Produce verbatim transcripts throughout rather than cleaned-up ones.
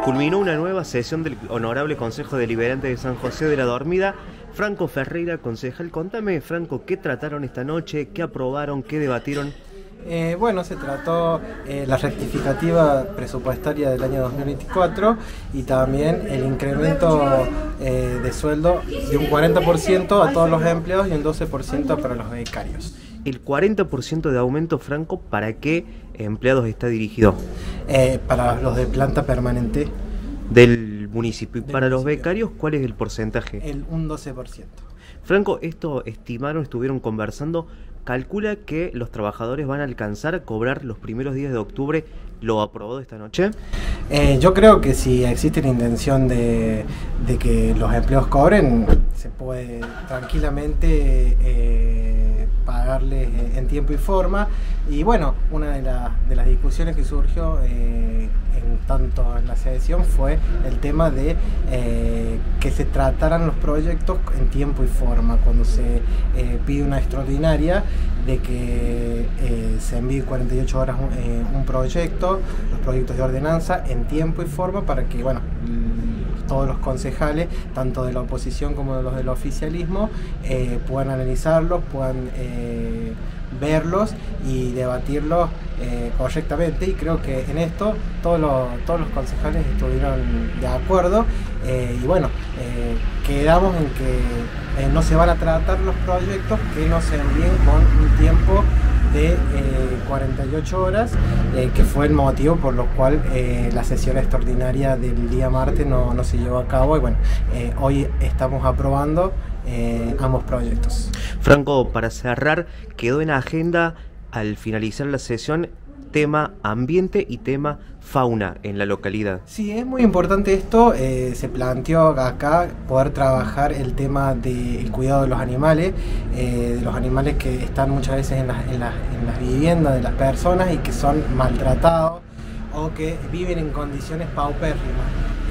Culminó una nueva sesión del Honorable Consejo Deliberante de San José de la Dormida. Franco Ferreira, concejal, contame, Franco, ¿qué trataron esta noche? ¿Qué aprobaron? ¿Qué debatieron? Eh, bueno, se trató eh, la rectificativa presupuestaria del año dos mil veinticuatro y también el incremento eh, de sueldo de un cuarenta por ciento a todos los empleados y un doce por ciento para los becarios. ¿El cuarenta por ciento de aumento, Franco, para qué empleados está dirigido? Eh, para los de planta permanente del municipio. ¿Y del para municipio. los becarios cuál es el porcentaje? El un doce por ciento. Franco, esto estimaron, estuvieron conversando, calcula que los trabajadores van a alcanzar a cobrar los primeros días de octubre. ¿Lo aprobó esta noche? Eh, yo creo que si existe la intención de, de que los empleados cobren, se puede tranquilamente eh, pagarles en tiempo y forma. Y bueno, una de, la, de las discusiones que surgió eh, en tanto en la sesión fue el tema de eh, que se trataran los proyectos en tiempo y forma. Cuando se eh, pide una extraordinaria de que eh, se envíe cuarenta y ocho horas eh, un proyecto, los proyectos de ordenanza en tiempo y forma para que, bueno, todos los concejales, tanto de la oposición como de los del oficialismo, eh, puedan analizarlos, puedan eh, verlos y debatirlos eh, correctamente, y creo que en esto todos los, todos los concejales estuvieron de acuerdo eh, y bueno, eh, quedamos en que eh, no se van a tratar los proyectos que no se envíen con un tiempo de eh, cuarenta y ocho horas, eh, que fue el motivo por lo cual eh, la sesión extraordinaria del día martes no, no se llevó a cabo, y bueno, eh, hoy estamos aprobando eh, ambos proyectos. Franco, para cerrar, quedó en agenda al finalizar la sesión tema ambiente y tema fauna en la localidad. Sí, es muy importante esto. Eh, se planteó acá poder trabajar el tema del cuidado de los animales, eh, de los animales que están muchas veces en las, en, las, en las viviendas de las personas y que son maltratados o que viven en condiciones paupérrimas.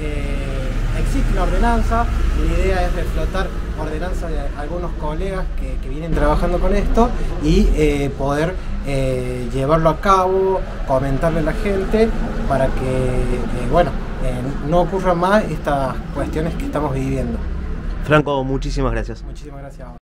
Eh, existe una ordenanza, la idea es reflotar ordenanza de algunos colegas que, que vienen trabajando con esto y eh, poder eh, llevarlo a cabo, comentarle a la gente para que eh, bueno, eh, no ocurran más estas cuestiones que estamos viviendo. Franco, muchísimas gracias. Muchísimas gracias a vos.